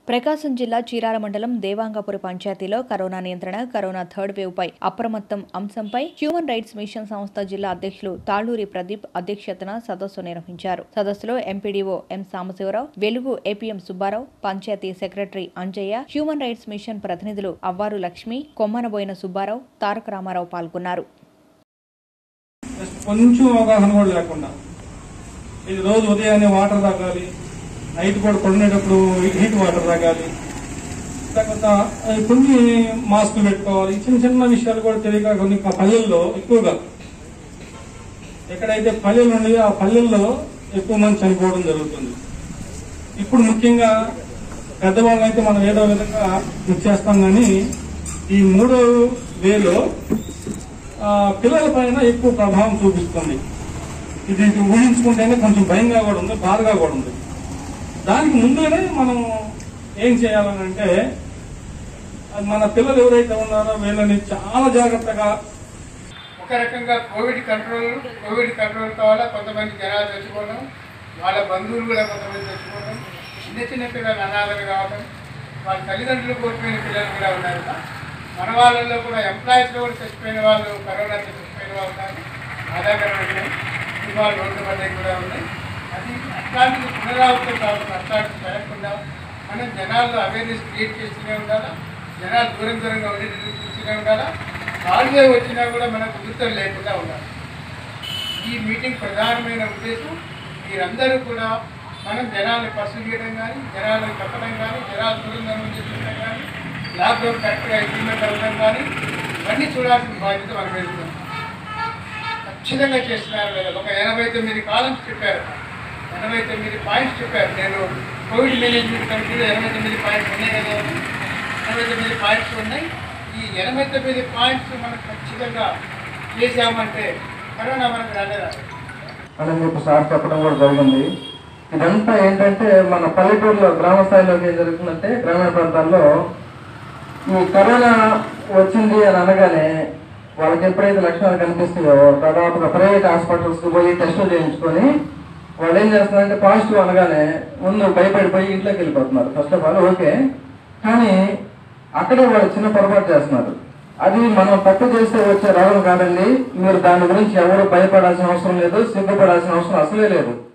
ప్రకాశం జిల్లా చీరాల మండలం దేవాంగపురి పంచాయతీలో కరోనా నియంత్రణ, కరోనా థర్డ్ వేవ్ పై అప్రమత్తం అంశంపై హ్యూమన్ రైట్స్ మిషన్ సంస్థ జిల్లా అధ్యక్షులు తాళూరి ప్రదీప్ అధ్యక్షతన సదస్సు నిర్వహించారు. సదస్సులో MPDO M Sambasivarao, Velugu APM Subbarao, panchayat secretary Anjaiah, human rights mission ప్రతినిధులు అవ్వారు లక్ష్మి, కొమ్మనబోయిన సుబ్బారావు, తారక రామారావు పాల్గొన్నారు. కొంచెం అవగాహన కూడా లేకుండా ఇది రోజు ఉదయాన్నే వాటర్ తాగాలి, నైట్ కూడా కొనేటప్పుడు హీట్ వాటర్ తాగాలి, తర్వాత కొన్ని మాస్కులు పెట్టుకోవాలి. చిన్న చిన్న విషయాలు కూడా తెలియక కొన్ని పల్లెల్లో ఎక్కువగా ఎక్కడైతే పల్లెలు ఉన్నాయో ఆ పల్లెల్లో ఎక్కువ మంది చనిపోవడం జరుగుతుంది. ఇప్పుడు ముఖ్యంగా పెద్దవాళ్ళని అయితే మనం ఏదో విధంగా చేస్తాం, కానీ ఈ 3వ వేలో పిల్లల పైన ఎక్కువ ప్రభావం చూపిస్తుంది. ఇది ఊహించుకుంటేనే కొంచెం భయంగా కూడా ఉంది, బాధగా కూడా ఉంది. దానికి ముందుగానే మనం ఏం చేయాలనంటే మన పిల్లలు ఎవరైతే ఉన్నారో వీళ్ళని చాలా జాగ్రత్తగా ఒక రకంగా కోవిడ్ కంట్రోల్ కావాలా. కొంతమంది జనాలు చచ్చిపోవడం, వాళ్ళ బంధువులు కూడా కొంతమంది చచ్చిపోవడం, చిన్న పిల్లలు అనాథలు కావడం, వాళ్ళ తల్లిదండ్రులు కోల్పోయిన పిల్లలు కూడా ఉన్నారు. మన వాళ్ళల్లో కూడా ఎంప్లాయీస్లో కూడా చచ్చిపోయిన వాళ్ళు, కరోనా చచ్చిపోయిన వాళ్ళు కానీ ఆధారపడినాయి, వాళ్ళు రోడ్డు పడ్డవి కూడా ఉన్నాయి. అది అట్లాంటిది పునరావృతం కాకుండా అట్లాంటిది జరగకుండా మనం జనాల్లో అవేర్నెస్ క్రియేట్ చేస్తూనే ఉండాలా. జనాలు దూరంగా ఉంటూనే ఉండాలా. వాళ్ళే వచ్చినా కూడా మనకు గుర్తులు లేకుండా ఉండాలి. ఈ మీటింగ్ ప్రధానమైన ఉద్దేశం మీరందరూ కూడా మనం జనాలను పర్సన్ చేయడం కానీ, జనాలను చెప్పడం కానీ, జనాలు దూరంగా ఉంచేయడం కానీ, లాక్డౌన్ కరెక్ట్గా ఇంప్లిమెంట్ అవ్వడం కానీ ఇవన్నీ చూడాల్సిన బాధ్యత మనం వెళ్తున్నాం. ఖచ్చితంగా చేస్తున్నారు కదా. ఒక 89 కాలమ్స్ చెప్పారు, 89 పాయింట్స్ చెప్పారు. నేను కోవిడ్ మేనేజ్మెంట్ కమిటీలో 89 పాయింట్స్ ఉన్నాయి కదా, 89 పాయింట్స్ ఉన్నాయి. ఈ 89 పాయింట్స్ మనం ఖచ్చితంగా చేసామంటే కరోనా మనకు రాలేదా అని చెప్పి సార్ చెప్పడం కూడా జరిగింది. ఇదంతా ఏంటంటే మన పల్లెటూరులో గ్రామ స్థాయిలో ఏం జరుగుతుందంటే, గ్రామీణ ప్రాంతాల్లో ఈ కరోనా వచ్చింది అని అనగానే వాళ్ళకి ఎప్పుడైతే లక్షణాలు కనిపిస్తాయో దాదాపుగా ప్రైవేట్ హాస్పిటల్స్కి పోయి టెస్టులు చేయించుకొని వాళ్ళు ఏం చేస్తున్నారంటే పాజిటివ్ అనగానే ముందు భయపడిపోయి ఇంట్లోకి వెళ్ళిపోతున్నారు. ఫస్ట్ ఆఫ్ ఆల్ ఓకే, కానీ అక్కడే వాళ్ళు చిన్న పొరపాటు చేస్తున్నారు. అది మనం తప్పు చేస్తే వచ్చే రోగం కాదండి. మీరు దాని గురించి ఎవరు భయపడాల్సిన అవసరం లేదు, సిగ్గుపడాల్సిన అవసరం అసలే లేదు.